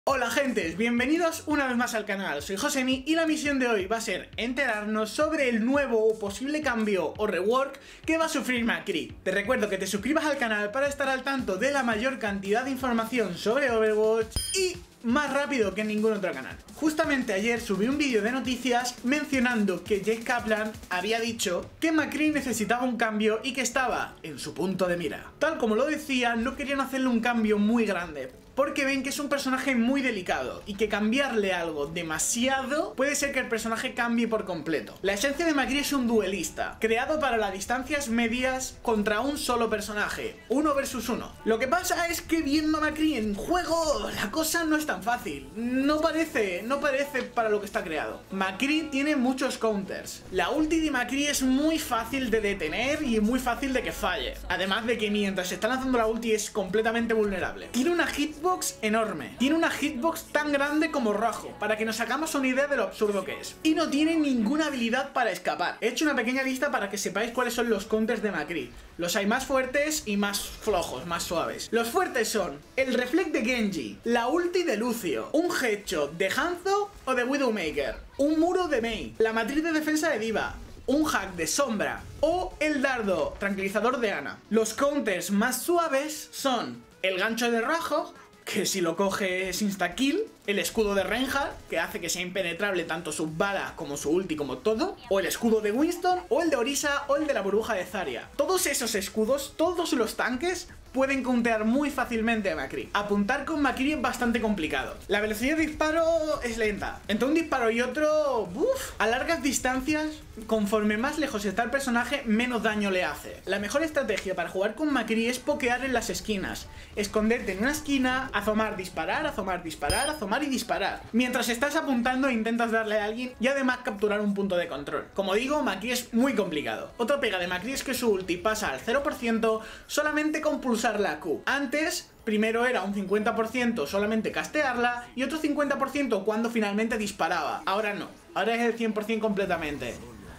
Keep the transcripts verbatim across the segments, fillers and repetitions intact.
Hola gentes, bienvenidos una vez más al canal, soy Josemi y la misión de hoy va a ser enterarnos sobre el nuevo o posible cambio o rework que va a sufrir McCree. Te recuerdo que te suscribas al canal para estar al tanto de la mayor cantidad de información sobre Overwatch y más rápido que en ningún otro canal. Justamente ayer subí un vídeo de noticias mencionando que Jake Kaplan había dicho que McCree necesitaba un cambio y que estaba en su punto de mira. Tal como lo decía, no querían hacerle un cambio muy grande, porque ven que es un personaje muy delicado y que cambiarle algo demasiado puede ser que el personaje cambie por completo. La esencia de McCree es un duelista, creado para las distancias medias contra un solo personaje, uno versus uno. Lo que pasa es que viendo a McCree en juego, la cosa no es tan fácil. No parece, no parece para lo que está creado. McCree tiene muchos counters. La ulti de McCree es muy fácil de detener y muy fácil de que falle. Además de que mientras se está lanzando la ulti es completamente vulnerable. Tiene una hitbox enorme. Tiene una hitbox tan grande como Rojo, para que nos hagamos una idea de lo absurdo que es. Y no tiene ninguna habilidad para escapar. He hecho una pequeña lista para que sepáis cuáles son los counters de McCree. Los hay más fuertes y más flojos, más suaves. Los fuertes son el reflect de Genji, la ulti de Lucio, un headshot de Hanzo o de Widowmaker, un muro de Mei, la matriz de defensa de D.Va, un hack de Sombra o el dardo tranquilizador de Ana. Los counters más suaves son el gancho de Rojo, que si lo coge es insta-kill, el escudo de Reinhardt, que hace que sea impenetrable tanto su bala como su ulti como todo, o el escudo de Winston, o el de Orisa, o el de la burbuja de Zarya. Todos esos escudos, todos los tanques pueden countear muy fácilmente a McCree. Apuntar con McCree es bastante complicado. La velocidad de disparo es lenta. Entre un disparo y otro, uff, a largas distancias, conforme más lejos está el personaje, menos daño le hace. La mejor estrategia para jugar con McCree es pokear en las esquinas. Esconderte en una esquina, azomar, disparar, azomar, disparar, azomar y disparar. Mientras estás apuntando e intentas darle a alguien y además capturar un punto de control. Como digo, McCree es muy complicado. Otra pega de McCree es que su ulti pasa al cero por ciento solamente con pulsar la Q. Antes, primero era un cincuenta por ciento solamente castearla y otro cincuenta por ciento cuando finalmente disparaba. Ahora no, ahora es el cien por ciento completamente.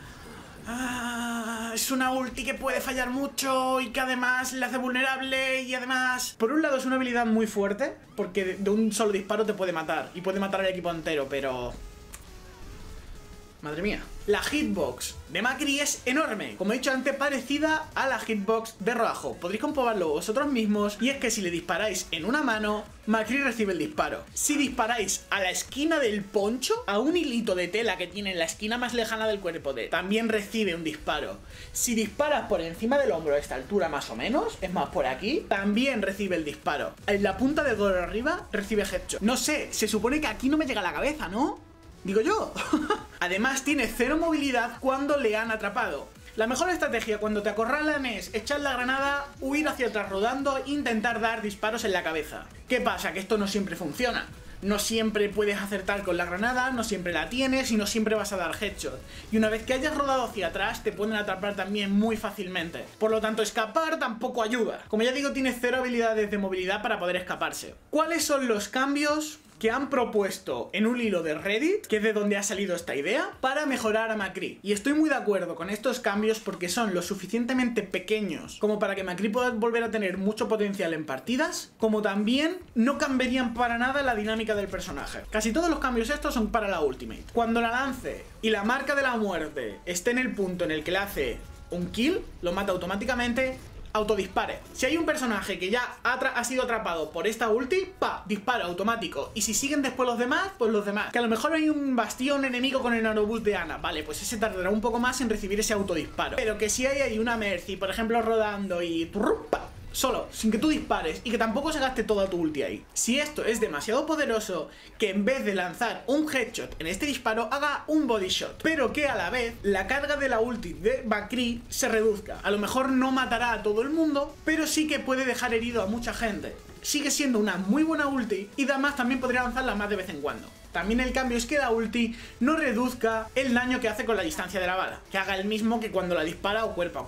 Ah, es una ulti que puede fallar mucho y que además le hace vulnerable y además... Por un lado es una habilidad muy fuerte, porque de, de un solo disparo te puede matar y puede matar al equipo entero, pero... Madre mía. La hitbox de McCree es enorme, como he dicho antes, parecida a la hitbox de Rojo. Podréis comprobarlo vosotros mismos, y es que si le disparáis en una mano, McCree recibe el disparo. Si disparáis a la esquina del poncho, a un hilito de tela que tiene en la esquina más lejana del cuerpo de, también recibe un disparo. Si disparas por encima del hombro a esta altura más o menos, es más por aquí, también recibe el disparo. En la punta del dedo arriba recibe headshot. No sé, se supone que aquí no me llega a la cabeza, ¿no? Digo yo. Además tiene cero movilidad cuando le han atrapado. La mejor estrategia cuando te acorralan es echar la granada, huir hacia atrás rodando e intentar dar disparos en la cabeza. ¿Qué pasa? Que esto no siempre funciona. No siempre puedes acertar con la granada, no siempre la tienes y no siempre vas a dar headshot. Y una vez que hayas rodado hacia atrás te pueden atrapar también muy fácilmente. Por lo tanto, escapar tampoco ayuda. Como ya digo, tiene cero habilidades de movilidad para poder escaparse. ¿Cuáles son los cambios que han propuesto en un hilo de Reddit, que es de donde ha salido esta idea, para mejorar a McCree? Y estoy muy de acuerdo con estos cambios porque son lo suficientemente pequeños como para que McCree pueda volver a tener mucho potencial en partidas, como también no cambiarían para nada la dinámica del personaje. Casi todos los cambios estos son para la ultimate. Cuando la lance y la marca de la muerte esté en el punto en el que le hace un kill, lo mata automáticamente, autodispare. Si hay un personaje que ya ha, ha sido atrapado por esta ulti, pa, disparo automático. Y si siguen después los demás, pues los demás. Que a lo mejor hay un bastión enemigo con el nanoboost de Ana, vale, pues ese tardará un poco más en recibir ese autodisparo. Pero que si hay ahí una Mercy, por ejemplo, rodando y... pa, solo, sin que tú dispares y que tampoco se gaste toda tu ulti ahí. Si esto es demasiado poderoso, que en vez de lanzar un headshot en este disparo, haga un body shot, pero que a la vez la carga de la ulti de McCree se reduzca. A lo mejor no matará a todo el mundo, pero sí que puede dejar herido a mucha gente. Sigue siendo una muy buena ulti y además también podría lanzarla más de vez en cuando. También el cambio es que la ulti no reduzca el daño que hace con la distancia de la bala, que haga el mismo que cuando la dispara o cuerpo a cuerpo.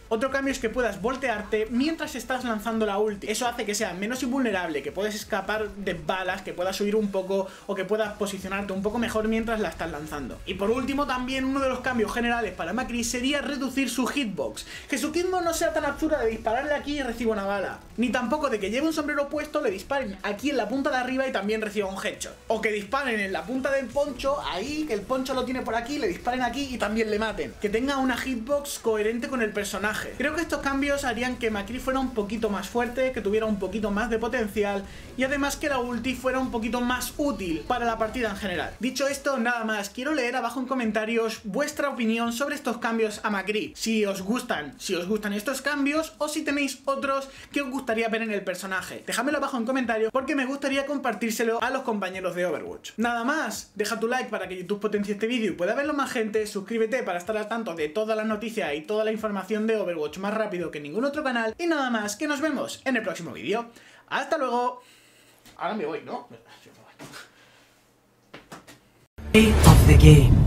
Otro cambio es que puedas voltearte mientras estás lanzando la ulti. Eso hace que sea menos invulnerable, que puedas escapar de balas, que puedas huir un poco o que puedas posicionarte un poco mejor mientras la estás lanzando. Y por último, también uno de los cambios generales para McCree sería reducir su hitbox. Que su hitbox no sea tan absurda de dispararle aquí y reciba una bala. Ni tampoco de que lleve un sombrero puesto, le disparen aquí en la punta de arriba y también reciba un headshot. O que disparen en la punta del poncho, ahí, que el poncho lo tiene por aquí, le disparen aquí y también le maten. Que tenga una hitbox coherente con el personaje. Creo que estos cambios harían que McCree fuera un poquito más fuerte, que tuviera un poquito más de potencial y además que la ulti fuera un poquito más útil para la partida en general. Dicho esto, nada más, quiero leer abajo en comentarios vuestra opinión sobre estos cambios a McCree. Si os gustan, si os gustan estos cambios o si tenéis otros que os gustaría ver en el personaje. Dejadmelo abajo en comentarios porque me gustaría compartírselo a los compañeros de Overwatch. Nada más, deja tu like para que YouTube potencie este vídeo y pueda verlo más gente, suscríbete para estar al tanto de todas las noticias y toda la información de Overwatch más rápido que ningún otro canal y nada más, que nos vemos en el próximo vídeo. ¡Hasta luego! Ahora me voy, ¿no? Of the game.